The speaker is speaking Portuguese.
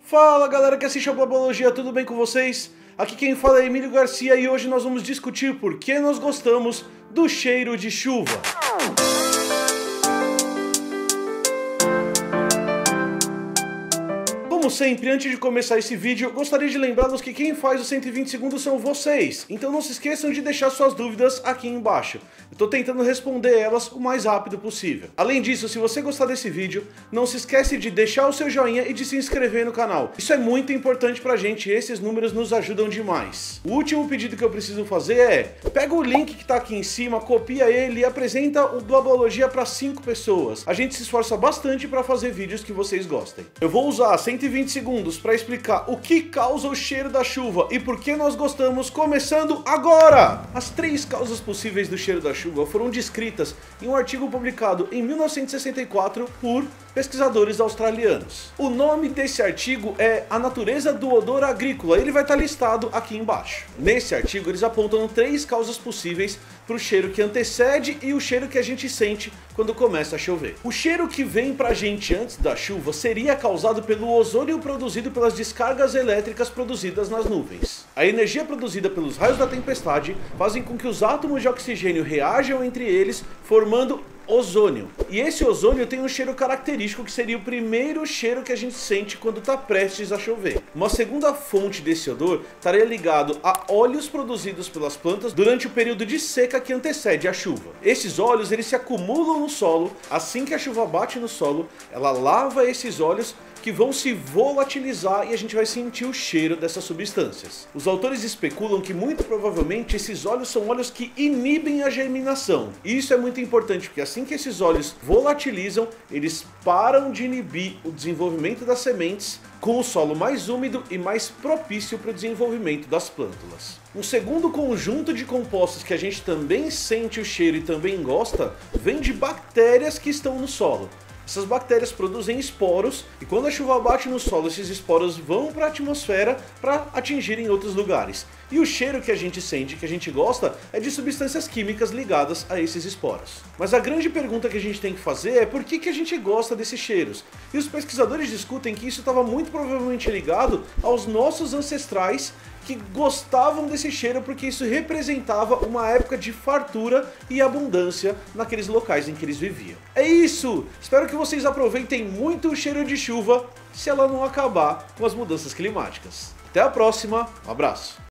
Fala galera que assiste a Blabologia, tudo bem com vocês? Aqui quem fala é Emílio Garcia e hoje nós vamos discutir por que nós gostamos do cheiro de chuva. Como sempre, antes de começar esse vídeo, eu gostaria de lembrá-los que quem faz os 120 segundos são vocês, então não se esqueçam de deixar suas dúvidas aqui embaixo. Eu tô tentando responder elas o mais rápido possível. Além disso, se você gostar desse vídeo, não se esquece de deixar o seu joinha e de se inscrever no canal. Isso é muito importante pra gente e esses números nos ajudam demais. O último pedido que eu preciso fazer é, pega o link que tá aqui em cima, copia ele e apresenta o Blabologia para 5 pessoas. A gente se esforça bastante pra fazer vídeos que vocês gostem. Eu vou usar 120 segundos para explicar o que causa o cheiro da chuva e por que nós gostamos, começando agora! As 3 causas possíveis do cheiro da chuva foram descritas em um artigo publicado em 1964 por pesquisadores australianos. O nome desse artigo é A Natureza do Odor Agrícola, ele vai estar listado aqui embaixo. Nesse artigo eles apontam 3 causas possíveis para o cheiro que antecede e o cheiro que a gente sente quando começa a chover. O cheiro que vem pra gente antes da chuva seria causado pelo ozônio produzido pelas descargas elétricas produzidas nas nuvens. A energia produzida pelos raios da tempestade fazem com que os átomos de oxigênio reajam entre eles, formando ozônio. E esse ozônio tem um cheiro característico que seria o primeiro cheiro que a gente sente quando está prestes a chover. Uma segunda fonte desse odor estaria ligado a óleos produzidos pelas plantas durante o período de seca que antecede a chuva. Esses óleos eles se acumulam no solo, assim que a chuva bate no solo, ela lava esses óleos que vão se volatilizar e a gente vai sentir o cheiro dessas substâncias. Os autores especulam que muito provavelmente esses óleos são óleos que inibem a germinação. E isso é muito importante porque assim que esses óleos volatilizam, eles param de inibir o desenvolvimento das sementes, com o solo mais úmido e mais propício para o desenvolvimento das plântulas. Um segundo conjunto de compostos que a gente também sente o cheiro e também gosta, vem de bactérias que estão no solo. Essas bactérias produzem esporos e quando a chuva bate no solo, esses esporos vão para a atmosfera para atingirem outros lugares. E o cheiro que a gente sente, que a gente gosta, é de substâncias químicas ligadas a esses esporos. Mas a grande pergunta que a gente tem que fazer é por que a gente gosta desses cheiros? E os pesquisadores discutem que isso estava muito provavelmente ligado aos nossos ancestrais que gostavam desse cheiro porque isso representava uma época de fartura e abundância naqueles locais em que eles viviam. É isso! Espero que vocês aproveitem muito o cheiro de chuva se ela não acabar com as mudanças climáticas. Até a próxima, um abraço!